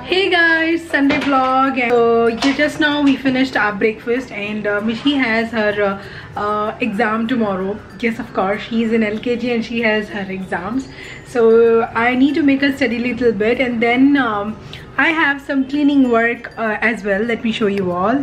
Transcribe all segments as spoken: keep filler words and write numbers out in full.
Hey guys, Sunday vlog. And so yeah, just now we finished our breakfast and uh, Mishi has her uh, uh, exam tomorrow. Yes, of course, she's in L K G and she has her exams. So I need to make her study a little bit, and then um, I have some cleaning work uh, as well. Let me show you all.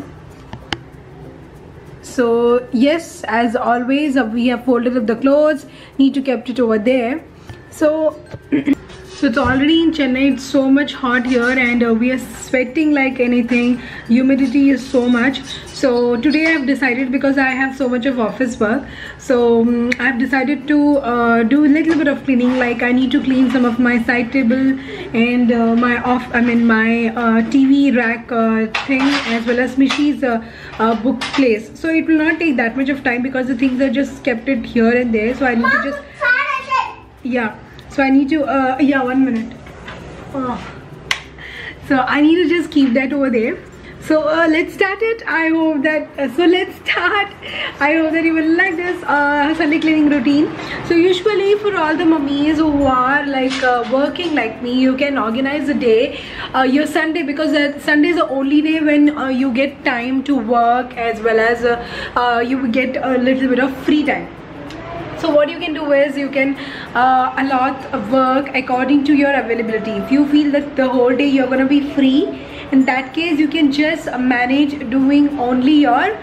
So yes, as always, uh, we have folded up the clothes. Need to kept it over there. So. So it's already in Chennai, it's so much hot here and uh, we are sweating like anything. Humidity is so much. So today I've decided, because I have so much of office work, so um, I've decided to uh, do a little bit of cleaning. Like I need to clean some of my side table and uh, my off, I mean my uh, T V rack uh, thing, as well as Mishi's uh, uh, book place. So it will not take that much of time because the things are just kept it here and there. So I need to just, yeah. So I need to, uh, yeah, one minute. Oh. So I need to just keep that over there. So uh, let's start it. I hope that, uh, so let's start. I hope that you will like this uh, Sunday cleaning routine. So usually for all the mummies who are like uh, working like me, you can organize a day, uh, your Sunday, because uh, Sunday is the only day when uh, you get time to work, as well as uh, uh, you get a little bit of free time. So what you can do is you can uh, allot work according to your availability. If you feel that the whole day you're going to be free, in that case you can just manage doing only your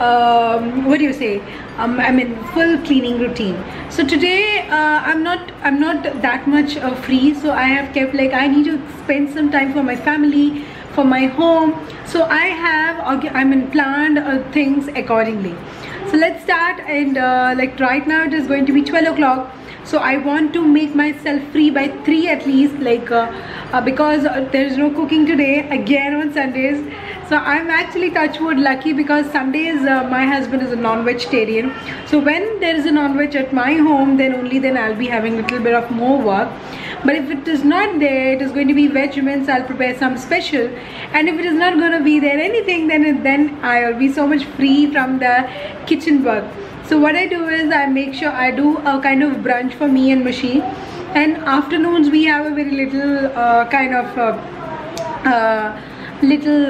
um, what do you say um, I mean full cleaning routine. So today uh, I'm not I'm not that much uh, free, so I have kept, like, I need to spend some time for my family, for my home. So I have I mean planned uh, things accordingly. So let's start, and uh, like right now it is going to be twelve o'clock. So I want to make myself free by three at least, like uh, uh, because uh, there is no cooking today again on Sundays. So I'm actually, touch wood, lucky, because Sundays uh, my husband is a non-vegetarian. So when there is a non-veg at my home, then only then I'll be having a little bit of more work. But if it is not there, it is going to be veg means I'll prepare some special. And if it is not going to be there anything, then it, then I'll be so much free from the kitchen work. So what I do is I make sure I do a kind of brunch for me and Mishi. And afternoons we have a very little uh, kind of uh, uh, little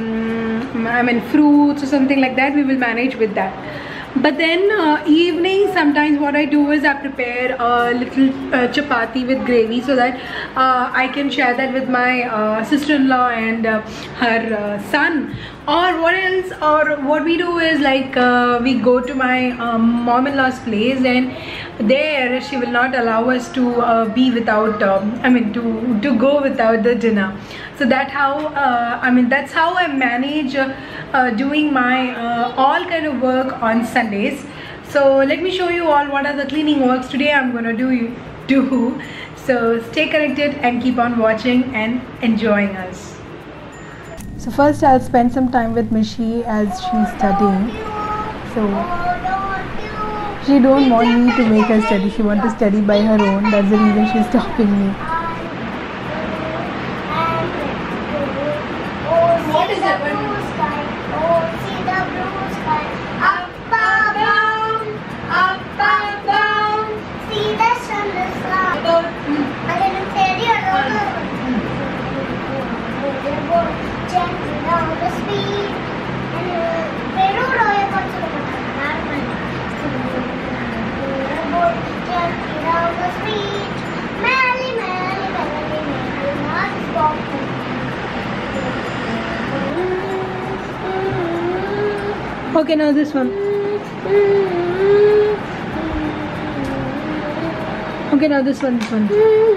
um, I mean fruits or something like that. We will manage with that. But then uh, evening, sometimes what I do is I prepare a little uh, chapati with gravy, so that uh, I can share that with my uh, sister-in-law and uh, her uh, son. Or what else, or what we do is, like uh, we go to my um, mom-in-law's place, and there she will not allow us to uh, be without um, I mean to to go without the dinner. So that how uh, I mean that's how I manage uh, uh, doing my uh, all kind of work on Sundays. So let me show you all what are the cleaning works today I'm gonna do do so stay connected and keep on watching and enjoying us. So first I'll spend some time with Mishi as she's studying. So she don't want me to make her study. She wants to study by her own. That's the reason she's stopping me. What is that? Oh, see the blue sky. Up above, up above. See the sun is up. I didn't tell you another. Gently down the street. And Peru Royal Consul. Gently down the street. Merrily, merrily, merrily, merrily, not stop. Okay, now this one. Okay, now this one, this one.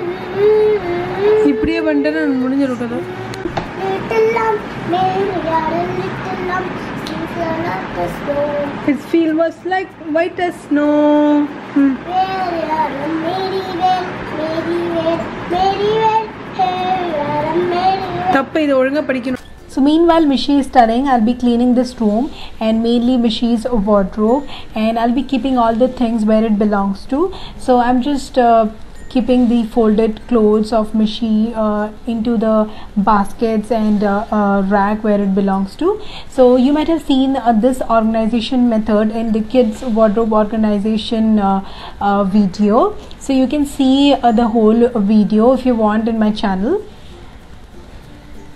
Ipdiye bante na mudinjiru kada. Little lump, maybe are a little lump, seems like a snow. His feel was like white as snow. Hmm. Very well, very well, very well, very well, very well, very well. Thappa idu olunga padikkanum. So meanwhile Mishi is studying, I'll be cleaning this room and mainly Mishi's wardrobe, and I'll be keeping all the things where it belongs to. So I'm just uh, keeping the folded clothes of Mishi uh, into the baskets and uh, uh, rack where it belongs to. So you might have seen uh, this organization method in the kids wardrobe organization uh, uh, video. So you can see uh, the whole video if you want in my channel.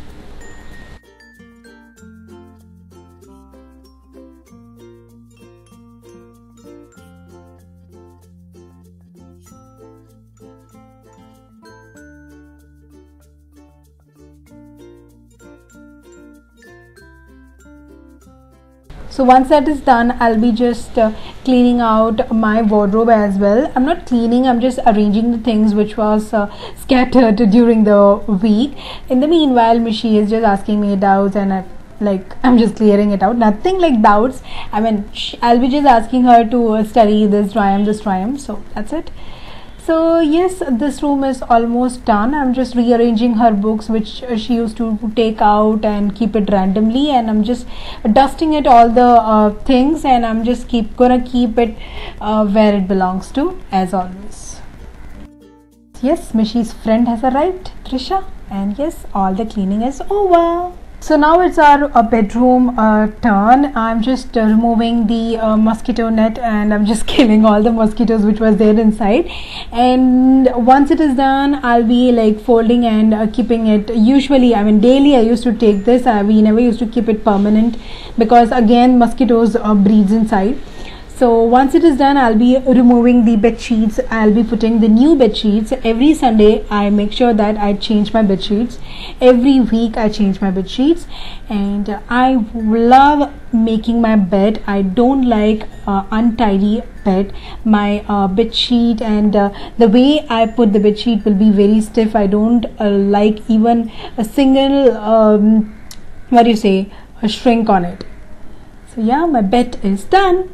So once that is done, I'll be just uh, cleaning out my wardrobe as well. I'm not cleaning, I'm just arranging the things which was uh, scattered during the week. In the meanwhile, Mishi is just asking me doubts, and I like I'm just clearing it out. Nothing like doubts. I mean, I'll be just asking her to uh, study this triumph, this triumph. So that's it. So yes, this room is almost done. I'm just rearranging her books which uh, she used to take out and keep it randomly, and I'm just dusting it all the uh, things, and I'm just keep gonna keep it uh, where it belongs to, as always. Yes, Mishi's friend has arrived, Trisha, and yes, all the cleaning is over. So now it's our uh, bedroom uh, turn. I'm just uh, removing the uh, mosquito net, and I'm just killing all the mosquitoes which was there inside. And once it is done, I'll be like folding and uh, keeping it. Usually, I mean daily I used to take this. Uh, we never used to keep it permanent, because again mosquitoes uh, breeds inside. So once it is done, I'll be removing the bed sheets. I'll be putting the new bed sheets. Every Sunday I make sure that I change my bed sheets. Every week I change my bed sheets, and I love making my bed. I don't like uh, untidy bed. My uh, bed sheet and uh, the way I put the bed sheet will be very stiff. I don't uh, like even a single um, what do you say a shrink on it. So yeah, my bed is done.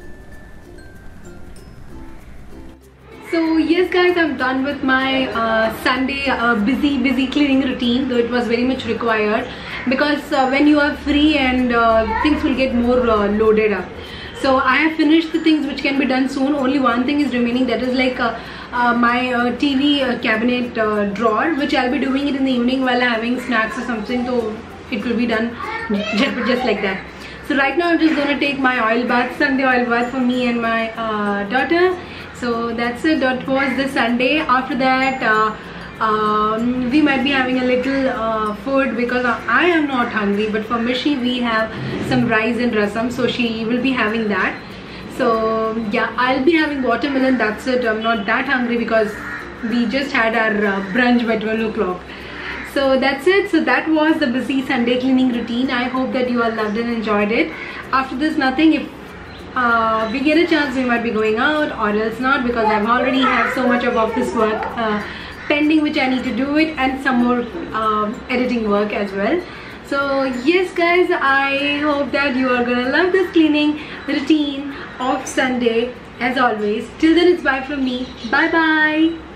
So yes guys, I'm done with my uh, Sunday uh, busy busy cleaning routine, though it was very much required, because uh, when you are free and uh, things will get more uh, loaded up. So I have finished the things which can be done soon. Only one thing is remaining, that is like uh, uh, my uh, T V uh, cabinet uh, drawer, which I'll be doing it in the evening while having snacks or something, so it will be done just, just like that. So right now I'm just going to take my oil bath, Sunday oil bath for me and my uh, daughter. So that's it. That was the Sunday. After that uh, um, we might be having a little uh, food, because I am not hungry, but for Mishi we have some rice and rasam, so she will be having that. So yeah, I'll be having watermelon. That's it. I'm not that hungry because we just had our uh, brunch by twelve o'clock. So that's it. So that was the busy Sunday cleaning routine. I hope that you all loved and enjoyed it. After this, nothing. If uh, we get a chance, we might be going out, or else not, because I've already have so much of office work uh, pending which I need to do it, and some more um, editing work as well. So yes guys, I hope that you are gonna love this cleaning routine of Sunday as always. Till then, it's bye from me. Bye bye.